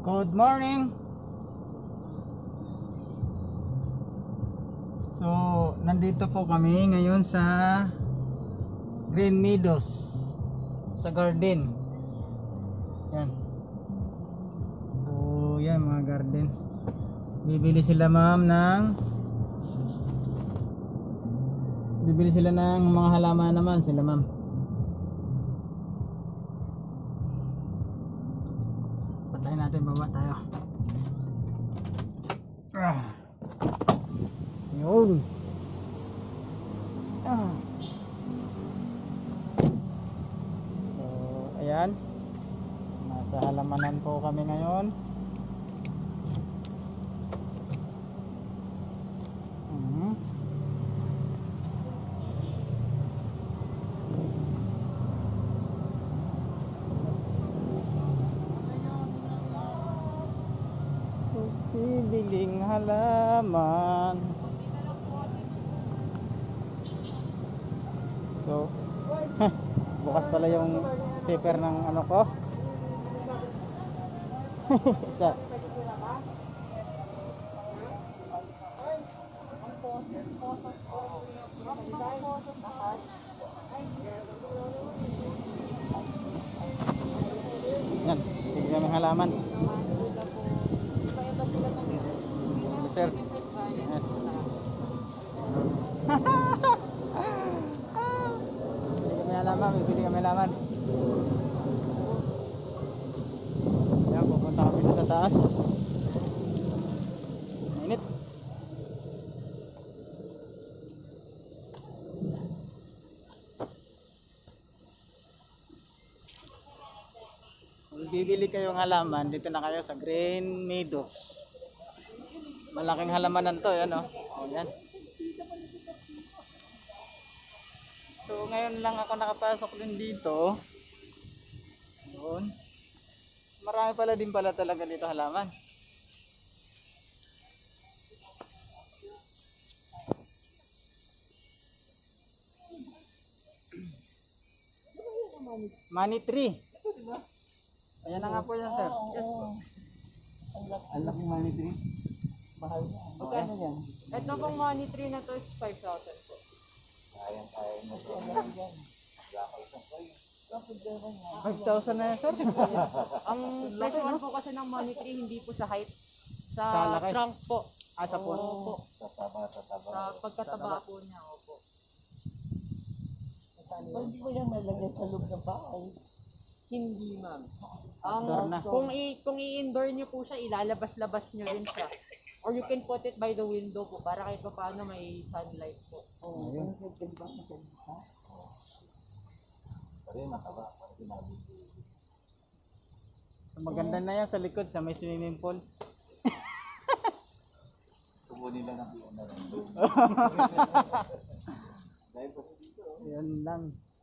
Good morning. So, nandito po kami ngayon sa Green Meadows, sa garden. Yan. So, yan mga garden. Bibili sila ng mga halaman naman sila ma'am. Patayin natin, baba tayo. Yun. So, ayan. Nasa halamanan po kami ngayon. So, bibiling halaman. So, bukas pala yung zipper ng ano ko. Isa. Yan, sige kami halaman. Sila sir. Yan. Bibili kami halaman. Yan, pupunta kami sa taas. Mainit. Kung bibili kayong halaman, dito na kayo sa Green Meadows. Malaking halamanan to, yan o. Oh, yan. So ngayon lang ako nakapasok din dito. Doon. Marami pala din pala talaga dito halaman. Money tree. Ayan na nga po yan, sir. Ang laking money tree. Mahal na. Magkano yan? Ito pong money tree na to is 5,000 po. Kaya mo ito. 5,000 na yan, sir. Ang presyo po kasi ng money tree hindi po sa height, Sa sa laki? trunk po. Sa puno. Opo. Sa pagkataba po niya, opo. Hindi mo yan nalagay sa loob ng bahay. Hindi, ma'am. Indoor na. Kung i-indoor niyo po siya, ilalabas-labas niyo rin siya. Or you can put it by the window po para kahit pa paano may sunlight po. Oo. Ayun. So, maganda na yan sa likod sa may swimming pool. Kukunin lang ng piyon na lang. Dahil po dito. Yan lang.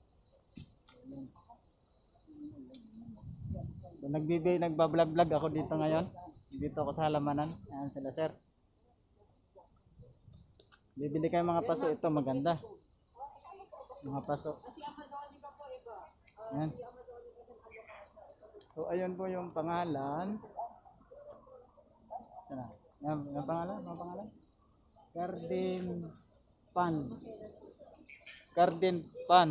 So, nagbablog ako dito ngayon. Dito ako sa halamanan. Ayan sila, sir. Bibili kayo mga paso. Ito maganda. Mga paso. Ayan. So ayun po yung pangalan. Sana. Yung pangalan, Garden Pan. Garden Pan.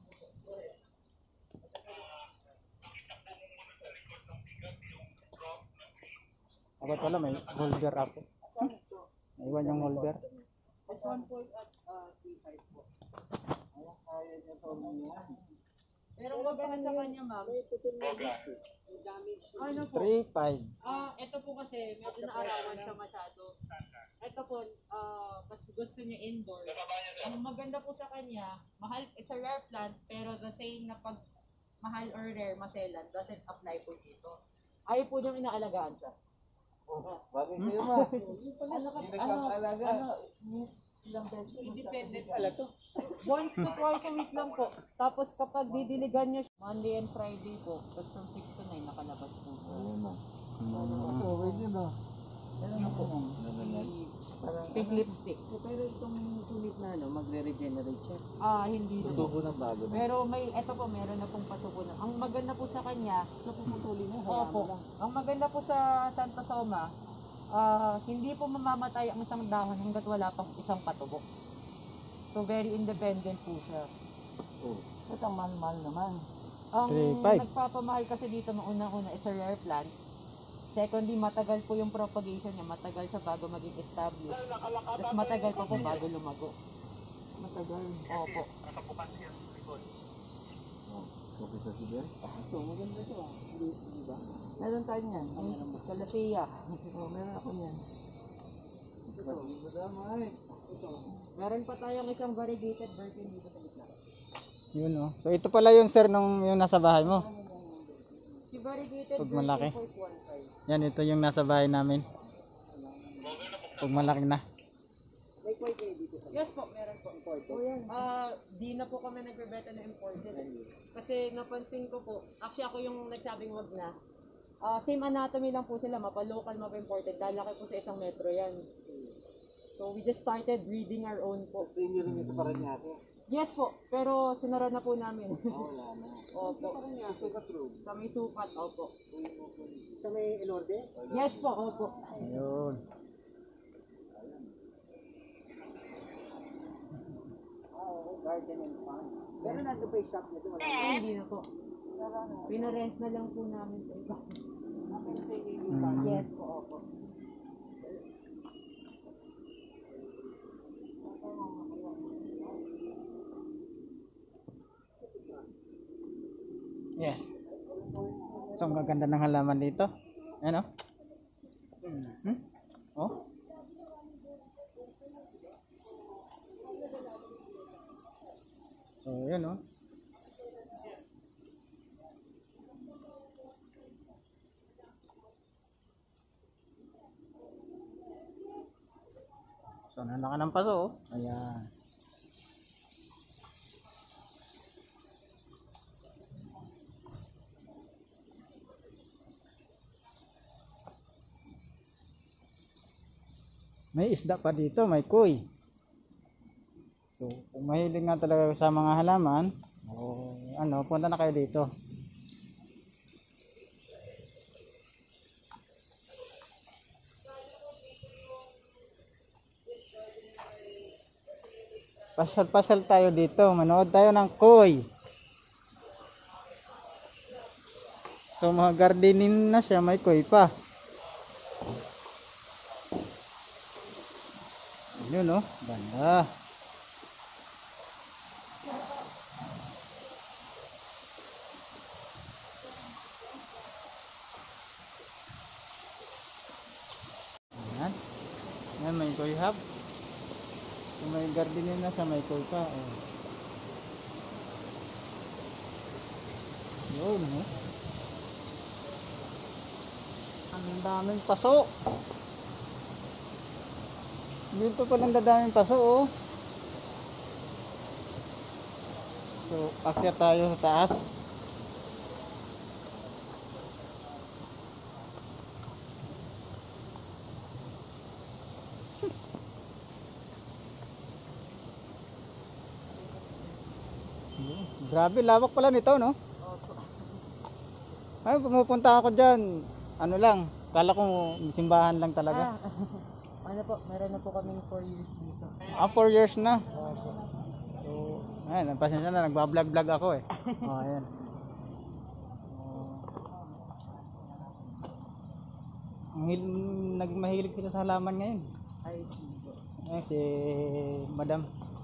Ako pala may holder ako. Naiwan yung holder. This one po is at 3.5 po. Pero wag ka sa kanya, ma'am. Ano po? 3.5. Ito po kasi medyo naarawan siya masyado. Ito po, mas gusto niya indoor. Ang maganda po sa kanya, mahal, it's a rare plant, pero the saying na pag mahal or rare, maselan, doesn't apply po dito. Ayaw po niyang inaalagaan siya. Bakit kayo ma? Hindi nagkakalaga. Ilang beses. Independent pala to. Once to twice a week lang po. Tapos kapag didiligan niya, Monday and Friday po, tapos from 6 to 9, nakalabas po. Ayun na. Okay din o. Ano na yan? Parang pink lipstick. Pero itong tulip na ano, magre-regenerate siya. Hindi na po. Tutubo ng bago na. Pero meron na pong patubo na. Ang maganda po sa kanya, So puputulin mo, hayaan mo opo, lang. ang maganda po sa Santa Soma, hindi po mamamatay ang isang dahon hanggat wala pang isang patubo. So very independent po siya. Oh. At ang mahal-mahal naman. Ang 3.5. nagpapamahal kasi dito nung unang-una, it's a rare plant. Secondly, matagal po yung propagation niya, matagal siya bago maging established. Tapos matagal pa po bago lumago. Matagal. Opo. Oh. Okay sa si Ben? So, maganda ito ah. Di ba? Meron tayo niyan. Calacea. Meron ako niyan. Meron pa tayong isang variegated version dito sa gitna. Yun oh. So ito pala yung sir nung yung nasa bahay mo. Si variegated Pag malaki. version po is 1.5. Yan, ito yung nasa bahay namin. Pag malaki na. May koi kayo dito sa Yes po, meron po. Di na po kami nagbebenta na imported. Kasi napansin ko po, actually ako yung nagsabing wag na. Same anatomy lang po sila, mapa-local, mapa-imported. Lalaki po sa 1 metro yan. So we just started breeding our own po. So, yun rin ito para niya ako. Yes po, pero sinara na po namin. Wala na. Opo. Para niya, sukat room. Sa may sukat, opo. Sa may Elorde? Yes po, opo. Ayun. Oo, garden and farm. Pero nandun pa yung shop nito. Wala na. Hindi na po. Pinarent na lang po namin sa iba. Mm. Yes po, opo. Yes. So, ang gaganda ng halaman dito. Ayan oh. Oh. So, yun oh. So, nanaka ng paso oh. Ayan. May isda pa dito, may kuy. So, kung mahilig nga talaga sa mga halaman, punta na kayo dito. Pasal-pasal tayo dito, manood tayo ng kuy. So, mga gardening na siya, may kuy pa. Yun oh, ganda. Ayan. Ayan, may koi hub. So, may gardening na sa may koi pa. Oh. Yun oh. Ang daming paso. Dito pa lang dadaming paso oh. So, akyat tayo sa taas. Grabe, lawak pala nito, no? Ay, pumupunta ako dyan. Ano lang, kala ko simbahan lang talaga. Ano po, meron na po kaming 4 years dito. 4 years na. So, ayan, pasensya na, nagbablog-vlog ako eh. Oh, ayan. Nagmahilig sila sa halaman ngayon. Ay, sige. Ayan, si Madam.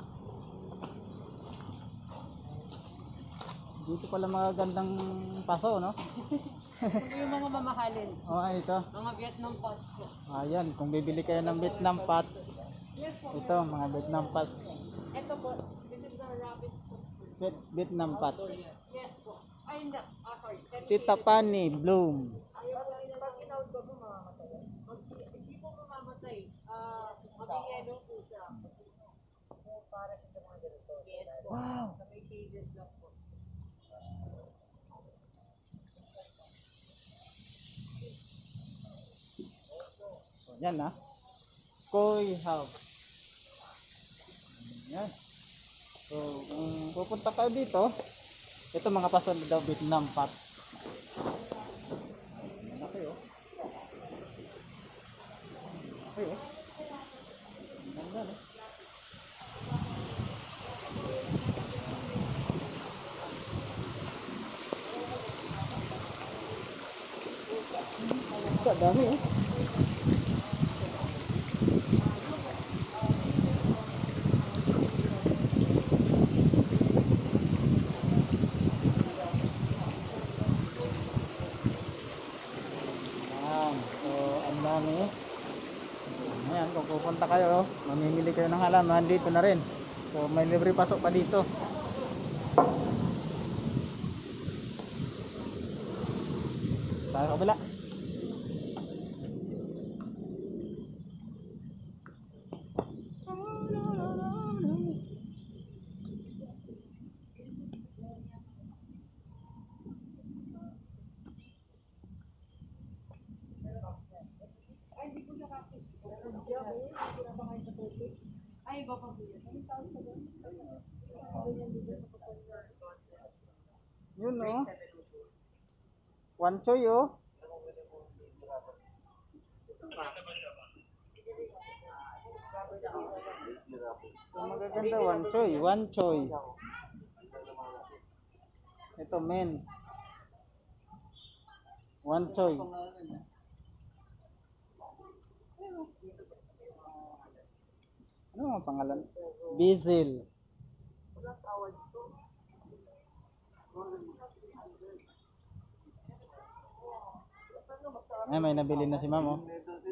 Dito pala mga gandang paso, no? Ito yung mga mamahalin. Oh, ito. Mga Vietnam pots po. Ayan, kung bibili kayo ng Vietnam pots, Yes po. ito, mga Vietnam pots. Ito po, this is the rabbit foot. Vietnam pots. Yes po. Ay, hindi. Sorry. Tita Pani Bloom. Pag inawd ba po mamamatay? Hindi po mamamatay. Mag-yellow po siya. So, para sa mga ganito. Yes po. Wow. Sa may cages lang po. So, yan ah. Koi House. Yan. So, kung pupunta kayo dito, ito mga paso daw Vietnam pot. Malaki oh. Malaki oh. Ang ganda no? Ang dami oh. Ayan. So, ang dami. Ayan, kung pupunta kayo, mamimili kayo ng halaman, dito na rin. So, may libre pasok pa dito. Tayo sa kabila. Ay, iba pa po yun. Yun oh. One choy oh. So, magaganda one choy. One choy. Ito men. One choy. Ano ang pangalan? Basil. Ay, may nabili na si ma'am oh.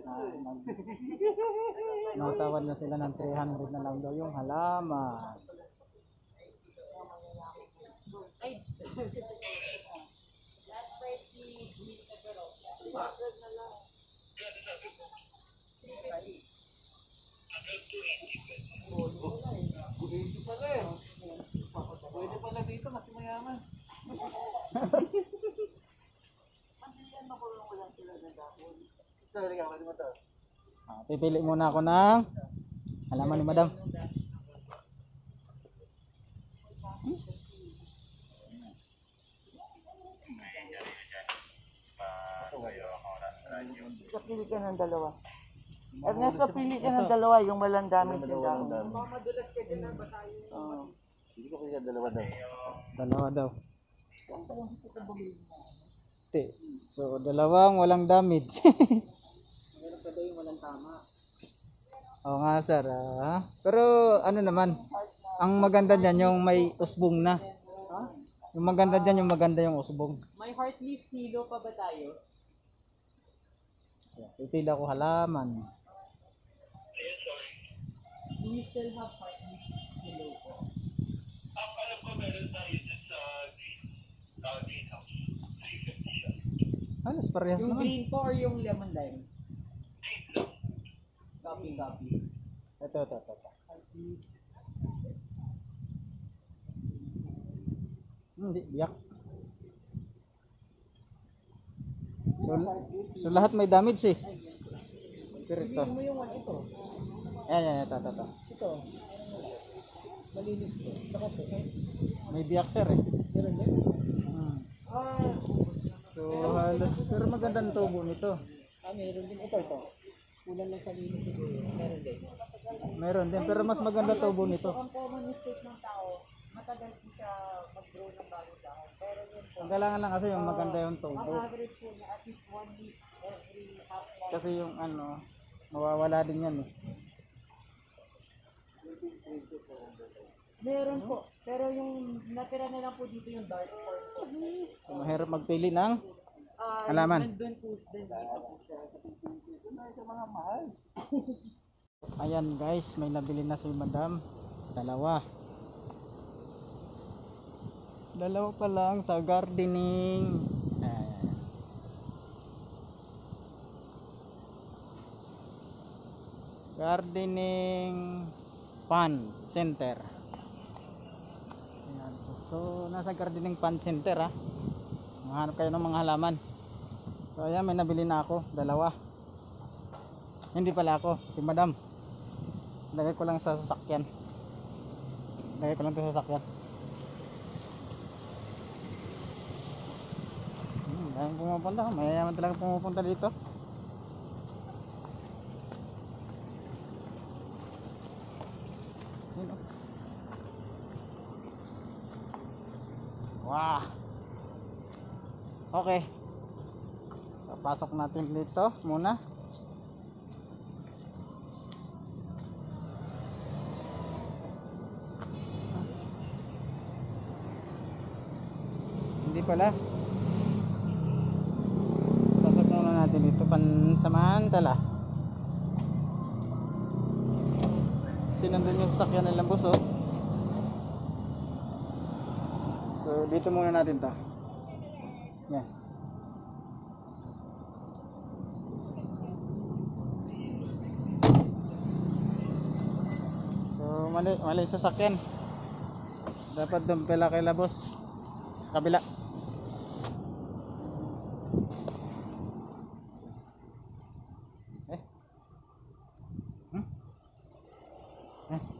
Natawad na sila ng 300 na lang daw yung halaman. Ay, last Friday, green pepper. Pwede pala dito, mas mayaman. Pipili muna ako ng halaman ni madam. Pili ka ng dalawa. Ernesto, pili ka ng dalawa, yung walang damit yung dahon. Oo. Hindi ko kaya dalawa daw. Dalawa daw. So, dalawang walang damage. Meron pa daw yung walang tama. Oo nga sir. Pero ano naman, ang maganda dyan yung may usbong na. Yung maganda dyan yung maganda yung usbong. May heart leaf kilo pa ba tayo? Pipili ako halaman. Do we still have heart leaf kilo po? Halos parehas Yung naman. green po or yung lemon lime? Copy. Ito. Hindi, biyak. So lahat may damage eh. Pero ito. Mo yung one ito. Ito. Ito. Malinis to. Saka to. May biyak sir eh. Meron din. So halos, pero magandang tubo nito. Meron din. Ito. Kulang lang sa linis siguro. Meron din. Meron din, pero mas maganda tubo nito. Ang common mistake ng tao, matagal po siya mag-grow ng bagong dahon. Pero yun po, Ang kailangan lang kasi yung maganda yung ang tubo. average po niya at least 1 week every half month. Kasi yung ano, mawawala din yan eh. Meron po. Pero yung natira na lang po dito yung dark form po. So, mahirap magpili ng halaman. Nandun po din dito po siya. Ayan guys, may nabili na si madam. Dalawa pa lang sa gardening. Ayan. Gardening Pan Center. Ayan. So nasa gardening Pan Center ha. Mahanap kayo ng mga halaman. So ayan, may nabili na ako, dalawa. Hindi pala ako, si madam. Lagay ko lang sa sasakyan. Lagay ko lang ito sa sasakyan. Dahil pumupunta, mayayaman talaga pumupunta dito. Yun, oh. Wow. Okay. So, pasok natin dito muna. Hindi pala. Pasok muna natin dito pansamantala. Sinandun yung sasakyan nilang bus, oh. So dito muna natin to. Yan. So mali yung sasakyan. Dapat doon pala kay labos sa kabila. Eh.